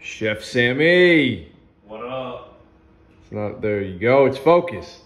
Chef Sammy. What up? It's not, there you go, it's focused.